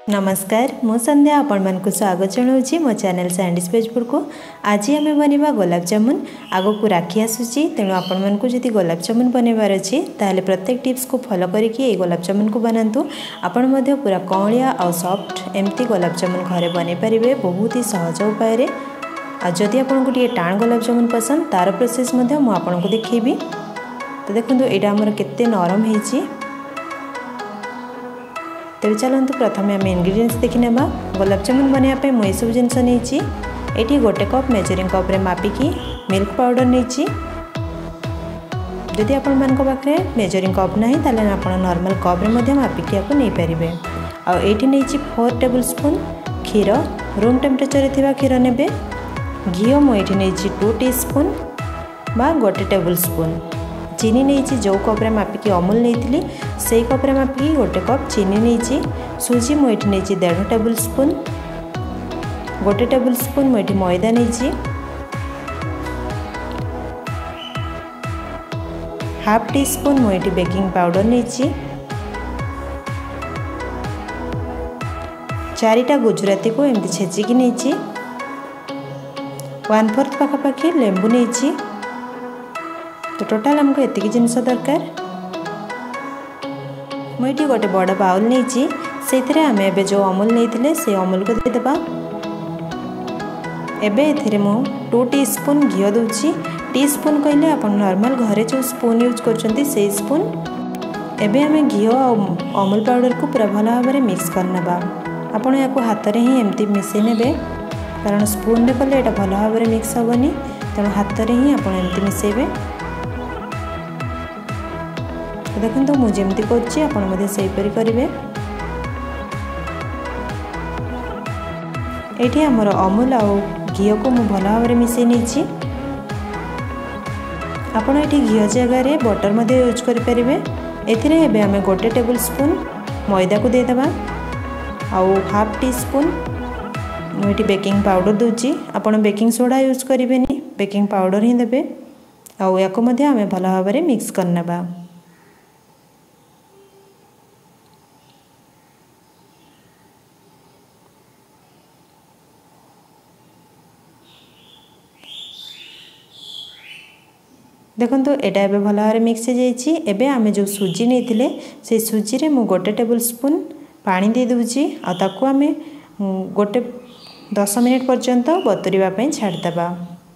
नमस्कार मु संध्या आपण मन को स्वागत जनाऊँगी मो चैनल सैंडीज पेजपुर को। आज आम बनवा गुलाब जामुन आग को राखी आसूची तेणु आपण मन को जदि गुलाब जामुन बनवार अच्छी ताहले प्रत्येक टिप्स को फॉलो करके ये गुलाब जामुन को बनातु। आपण मध्य पूरा कौलिया और सॉफ्ट एमती गुलाब जामुन घरे बनै पारे बहुत ही सहज उपाय। जदि आपको टे टाण गुलाब जामुन पसंद तार प्रोसेस मु आपको देखी। तो देखो यहाँ आमर केते नरम होती। तेरे चलते प्रथम आम इंग्रेडिएंट्स देखी ना। गुलाब जामुन बनाया मुझे सब जिनस नहीं ये गोटे कप मेजरिंग कप रे मापिकी मिल्क पाउडर नहीं। जदि आपण मान पाखे मेजरिंग कप ना ताले आप नॉर्मल कप रे मापिकी आपको नहीं पारे। आठी नहीं 4 टेबल स्पून क्षीर रूम टेम्परेचर थिबा क्षीर नेबे। घी मुझे नहीं 2 टीस्पून बा गोटे टेबल स्पून। चीनी नहीं जो कप्रे मापिकी अमूल नहीं से कप्रे मापिकी गोटे कप चीनी नहीं। सुजी मुझे नहीं 1.5 टेबल स्पून गोटे टेबल स्पून मुझे मैदा नहीं। हाफ टी स्पून मुझे बेकिंग पाउडर नहीं। 4टा गुजराती को एमती छेचिकी नहीं। 1/4 पाखापाखि लेंबू नहीं। तो टोटाल हमको एतिकी जिनस दरकार। मुझे गोटे बड़ बाउल नहीं से आम ए जो अमूल नहीं से अमूल को देदेबा। एबे एथिरे मु 2 टीस्पून घी दूची। टीस्पून कहले आप नॉर्मल घरे जो स्पून यूज करछंती से स्पून। एबे आम घी और अमूल पाउडर को पूरा भल भाव में मिक्स करनेबा। आपण या हाथ में ही एमती मिसई नेबे कारण स्पून रे कले एटा भल भाव में मिक्स हेबनी तेणु हाथ में ही आप एमती मिसेबे। देखो मुझे जमी करपरी करेंगे। ये आमर अमूल आउ घी को मुझे भल भाव में मिसई नहीं। आपड़ ये घी जगह बटर मध्य यूज करेंगे। एबे आम गोटे टेबल स्पून मैदा को देदेबा। आउ हाफ टी स्पून मुझे बेकिंग पाउडर दूची। आपड़ बेकिंग सोडा यूज करेंगे बेकिंग पाउडर ही देबे। आउ या आम भल भाव में मिक्स करनेबा। देखो एटा एबे भल भाव मिक्स हो जाए। आम जो सुजी नहीं से सुजी रे मु गोटे टेबल स्पून पानी दे दूची। आताको आम गोटे 10 मिनिट पर्यंत बतुरीवाई छाड़देबा।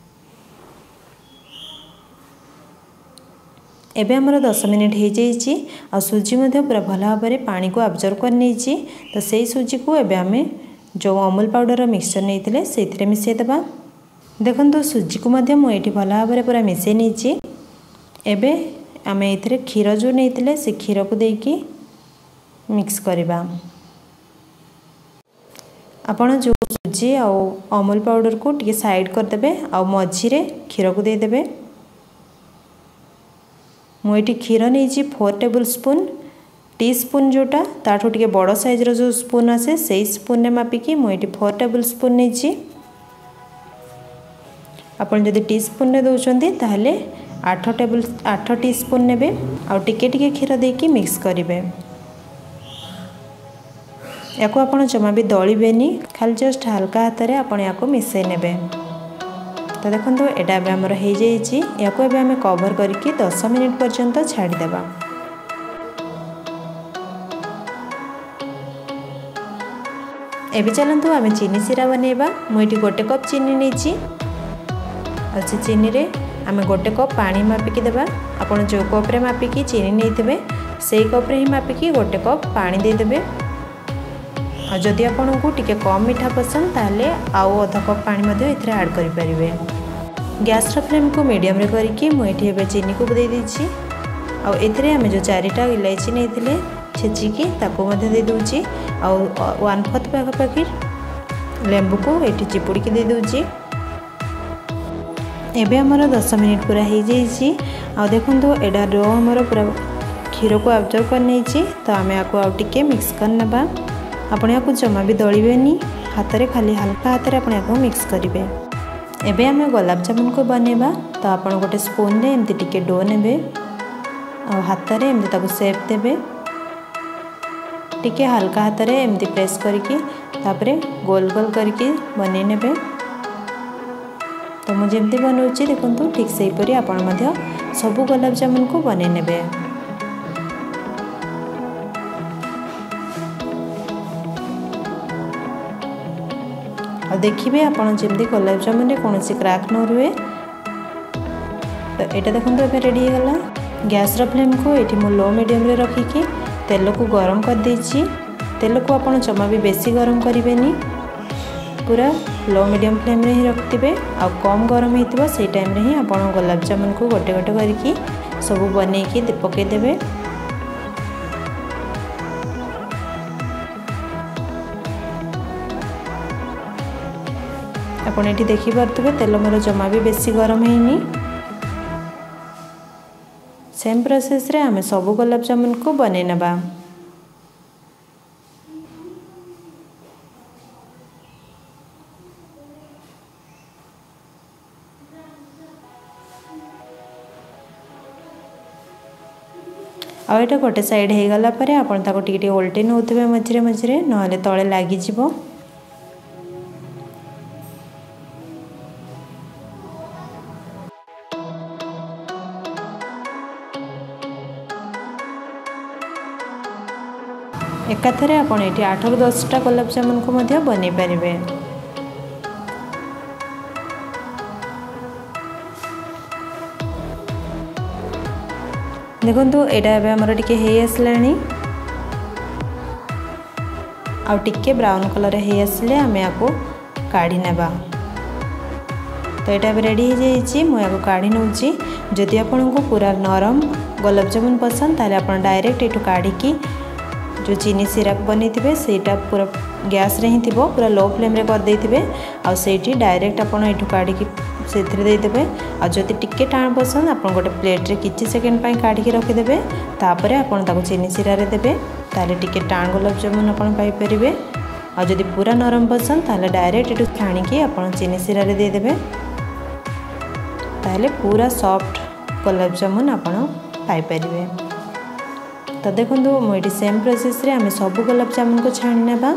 एबे आमर 10 मिनिट हो जाए। आ सुजी मध्य पूरा भल भाव में पानी को अब्जर्व कर नहीं। तो सही सुजी को एबे आम जो अमूल पाउडर मिक्सचर नहीं से मिसईदेबा। देखो सुजी को मध्य मुझे भल भाव में पूरा मिसई नहीं। एबे आम ए क्षीर जो नहीं से क्षीर को देकी मिक्स करवा। आपण जो सुजी आउ अमूल पाउडर को टिके साइड करदे आ मझिरे क्षीर को देदेबे। मुझे क्षीर नहीं 4 टेबल स्पून। टी स्पून जोटा ताठू टिके बड़ साइज जो स्पून आसे से स्पून ने मापिकी मुझे 4 टेबल स्पून नहीं। आपन जदि टी स्पून ने दौरान ताहले 8 टी स्पून नेबे। आउ टिके टिके क्षीर देकी मिक्स करेंगे। या आपड़ जमा भी दलिबेनी खाली जस्ट हल्का हाथ में आप मिसई नेबे। तो देखो यहाँ आमर हो जाए। या आम कवर करके 10 मिनिट पर्यंत छाड़देबा। एबे चलतु आम चीनी सीरा बनैबा। मुझे गोटे कप चीनी नहीं। अच्छे चीनी रे आम गोटे कप पानी मापिकी देबा। आपण जो कप रे मापिकी चीनी नहीं थे से कप रे ही मापिकी गोटे कप पानी देदेबे। और जदि आपन को टिके कम मीठा पसंद ताले आउ आधा कप पानी मध्य एथरे ऐड करि परिबे। गैस रा फ्लेम को मीडियम रे करके मुझे एबे चीनी को दे दीची। आ एथरे आम जो 4टा इलायची नहीं छेचिकी ताको मध्य दे दूची। आ 1/4 पाखापाखि लेंबू को ये चिपुड़ी दे दूची। एबे हमर 10 मिनिट पूरा हो जाए। आ देखो एडा डो हमर पूरा क्षीर को अब्जर्व कर नहीं। तो आम आपको आउ टिके मिक्स करनेबा। आपण या जमा भी दलिबेनी हाथ में खाली हल्का हाथ में आपण मिक्स करेंगे। एबे आम गुलाब जामुन को बनैबा। तो आप गोटे स्पून रे एमती टिके डो नेबे। हाथ में एमती ताको शेप देबे। टिके हल्का हाथ रे एमती प्रेस करके तापरे गोल गोल करके बनै नेबे। तो मुझे जमती बनाऊँगी देखो ठीक से हीपरी आपण मध्य सबू गुलाब जामुन को बनै नेबे। और देखिए आपन जमती गुलाब जामुन कौन क्राक न रुए। तो यहाँ देखो ये रेडी हो गला। गैस फ्लेम को ये मु लो मीडियम रे रखिकी तेल को गरम कर देछि। तेल को आपन जमा भी बेसी गरम करेनि, पूरा लो मीडियम फ्लेम रे ही रखिथे। आ कम गरम होइतिबो से टाइम रे ही आपन गुलाब जामुन को गोटे गोटे करके सब बनैकी पके देबे। आपन एठी देखि पारथबे तेल मोर जमा भी बेसी गरम हैनी। सेम प्रोसेस रे हमें सब गुलाब जामुन को बनै नबा। आ एटा गोटे साइड हो गला परे आपन ताको टिके टिके उल्टे नउथबे मझिरे मझिरे नहले तळे लागि जिवो। एकाथरे आपन एटी 8 ରୁ 10टा गुलाब जामुन को मध्य बनै परिबे। देखो एटा एबे हमर टिके हे आसलानी आ टिके ब्राउन कलर हे आसले हमें याको काढी नेबा। तो एटा एबे रेडी हो जाइछि। मु याको काढी नउछि। जदि आपन को पूरा नरम गुलाब जामुन पसंद ताले आपन डायरेक्ट एटू काढी की जो चीनी सिरप बनी थे सेटा पूरा गैस रे ही थिबो, पूरा लो फ्लेम रे कर देथिबे। आ सेठी डायरेक्ट आपन एठू काढी की सेथरे दे देबे। आ जति टिके टाण पसंद आपन गोटे प्लेट रे किछि सेकंड पई काढी की रखि देबे। तापरे आपन ताको चीनी सिरा रे देबे ताले टिके टाण गुलाब जामुन आपन पाई परिबे। आ जति पूरा नरम पसंद ताले डायरेक्ट एठू छाणी की आपन चीनी सिरा रे दे देबे ताले पूरा सॉफ्ट गुलाब जामुन आपन पाई परिबे। तो देखो मुझे सेम प्रोसेस रे हमें सब गुलाब जामुन को छाणी नेबा।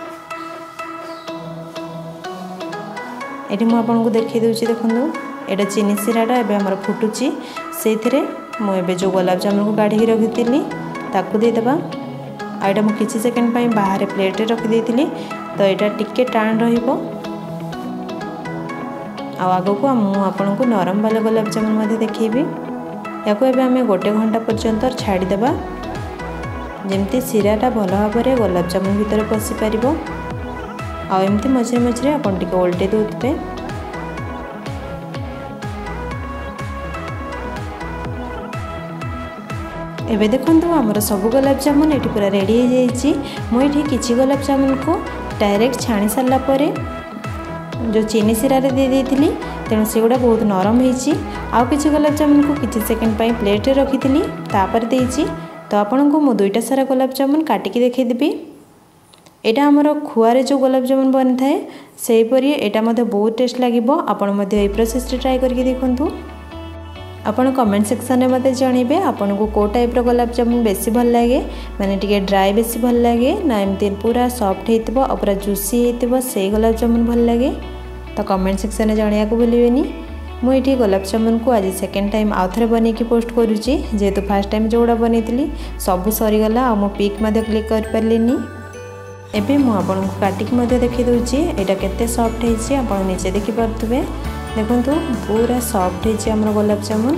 एठी मु आपन को देखि दउची देखो एटा चीनी सिराटा एबे हमर फुटुची सेथिरे मु एबे जो गुलाब जामुन को काढी की रखितिली ताकू दे देबा। आ एटा मु किछि सेकंड पई बाहर प्लेट रे रखि देतिली। तो एटा टिके टाण रहिबो। आ आगो को मु आपन को नरम वाला गुलाब जामुन मध्ये देखिबी। याको एबे हमें गोटे घंटा पर्यंत छाड़ी देबा जेमती सिराटा भल भाव में गुलाब जामुन भितर पशि पार। आमती मझे मझे आपन टिके उल्टे दउथबे। एबे देखंतु हमर सब गुलाब जामुन एठी पूरा रेडी हो जाइछि। मु एठी किछि गुलाब जामुन को डायरेक्ट छाणी सारला परे जो चीनी सिरा रे दे देथिली तेणु सेगुड़ा बहुत नरम होइछि। आउ किछि गुलाब जामुन को किछि सेकंड पई प्लेट रे रखिथिली तापर देइछि। तो आपन को मु दुईटा सारा गुलाब जामुन काटिकी देखै देबी। एटा हमर खुआरे जो गुलाब जामुन बन थाए सेही परी एटा मते बहुत टेस्ट लागिबो। आपन मते ए प्रोसेस रे ट्राई करके देखंतु। आपन कमेंट सेक्शन में मते जणीबे आपन को को टाइप रो गुलाब जामुन बेसी भल लागे, माने टिके ड्राई बेसी भल लागे ना एमती पूरा सॉफ्ट हेतिबो और पूरा जूसी हेतिबो से गुलाब जामुन भल लागे। तो कमेंट सेक्शन में जणिया को भूलिबेनी। मुझे गुलाब जामुन को आज सेकेंड टाइम आउ थे बन पोस्ट करुच्ची जेहेतु फास्ट टाइम जोड़ा बनई सब सरीगला आ मो पिक क्लिक कर पार्लिनी। एबे मु आपन को काटिक देखी दूची एटा केते सॉफ्ट है आप निजे देखि पारुथबे। देखंतु पूरा सॉफ्ट है हमर गुलाब जामुन।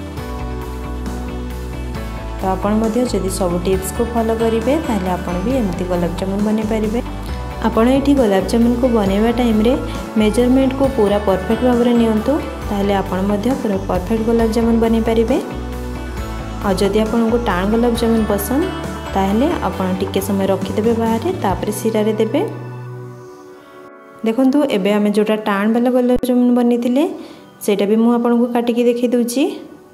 तो आपन मध्य जदि सब टिप्स को फॉलो करेंगे ताहले आपन भी एमती गुलाब जामुन बनै पारिबे। आपण एठी गुलाब जामुन को बनैबा टाइम रे मेजरमेंट को पूरा परफेक्ट भाव में नियंतु ताहले आपण मध्य पूरा परफेक्ट गुलाब जामुन बनै पारिबे। और जदि आपन को टाण गुलाब जामुन पसंद ताहले आपण टिके समय रखी देबे बाहर तापरे सिरा रे देबे। देखंतु एबे हमें जोटा टाण वाला गुलाब जामुन बनिथिले सेटा भी मु आपन को काटिकी देखि दूची।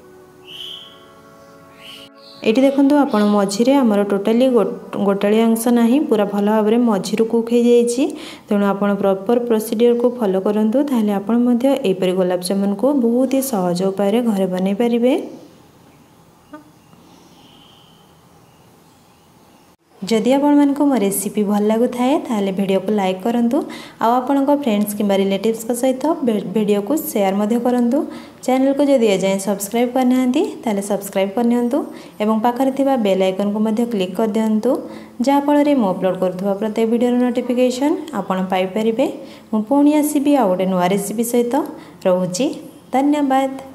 एटी देखंतु आपण मझिरे हमर टोटाली गोटाली अंश नाही पूरा भल भाव में मझिरु कुक हो जाइछि। तेणु आपण प्रॉपर प्रोसीजर को फॉलो करंतु ताहले आपण मध्य एपरि गुलाब जामुन को बहुत ही सहज उपाय घरे बनै पारिबे। जदि आपको मो रेसिपी भल लगु थाए ताले वीडियो को लाइक करंतु आ आपन फ्रेंड्स किंबा रिलेटिव्स को सहित वीडियो को शेयर मध्य करंतु। चैनल को जदि एजाएं सब्सक्राइब करना ताले सब्सक्राइब करनियंतु एवं पाखरे थिबा बेल आइकन को मध्य क्लिक कर दियंतु जहा फल मु अपलोड करुवा प्रत्येक वीडियो नोटिफिकेशन आपन पाई परिबे। मु पुणी आसीबी आ गोटे नुआ रेसिपी सहित। रहुची धन्यवाद।